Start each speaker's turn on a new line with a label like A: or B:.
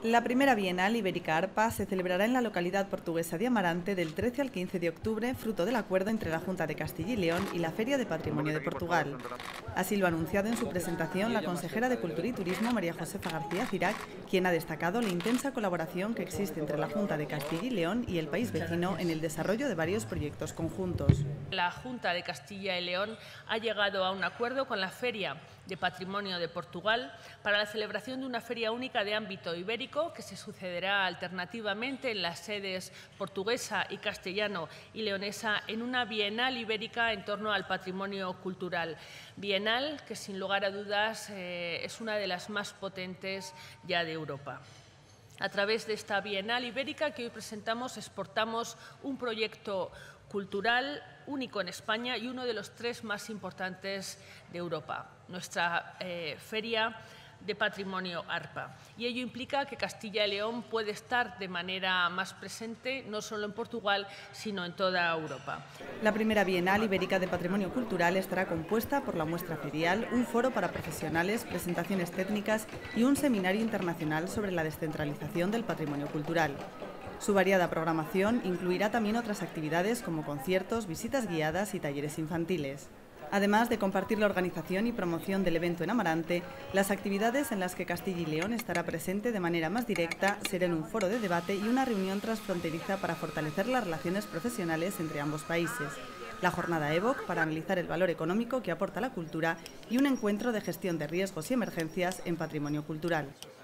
A: La primera Bienal Ibérica ARPA se celebrará en la localidad portuguesa de Amarante del 13 al 15 de octubre, fruto del acuerdo entre la Junta de Castilla y León y la Feria de Patrimonio de Portugal. Así lo ha anunciado en su presentación la consejera de Cultura y Turismo, María Josefa García Cirac, quien ha destacado la intensa colaboración que existe entre la Junta de Castilla y León y el país vecino en el desarrollo de varios proyectos conjuntos.
B: La Junta de Castilla y León ha llegado a un acuerdo con la Feria de Patrimonio de Portugal para la celebración de una feria única de ámbito ibérico que se sucederá alternativamente en las sedes portuguesa y castellano y leonesa en una bienal ibérica en torno al patrimonio cultural. Bienal que, sin lugar a dudas, es una de las más potentes ya de Europa. A través de esta Bienal Ibérica que hoy presentamos, exportamos un proyecto cultural único en España y uno de los 3 más importantes de Europa, nuestra Feria de Patrimonio ARPA. Y ello implica que Castilla y León puede estar de manera más presente no solo en Portugal, sino en toda Europa.
A: La primera Bienal Ibérica de Patrimonio Cultural estará compuesta por la muestra ferial, un foro para profesionales, presentaciones técnicas y un seminario internacional sobre la descentralización del patrimonio cultural. Su variada programación incluirá también otras actividades como conciertos, visitas guiadas y talleres infantiles. Además de compartir la organización y promoción del evento en Amarante, las actividades en las que Castilla y León estará presente de manera más directa serán un foro de debate y una reunión transfronteriza para fortalecer las relaciones profesionales entre ambos países, la jornada EVOC para analizar el valor económico que aporta la cultura y un encuentro de gestión de riesgos y emergencias en patrimonio cultural.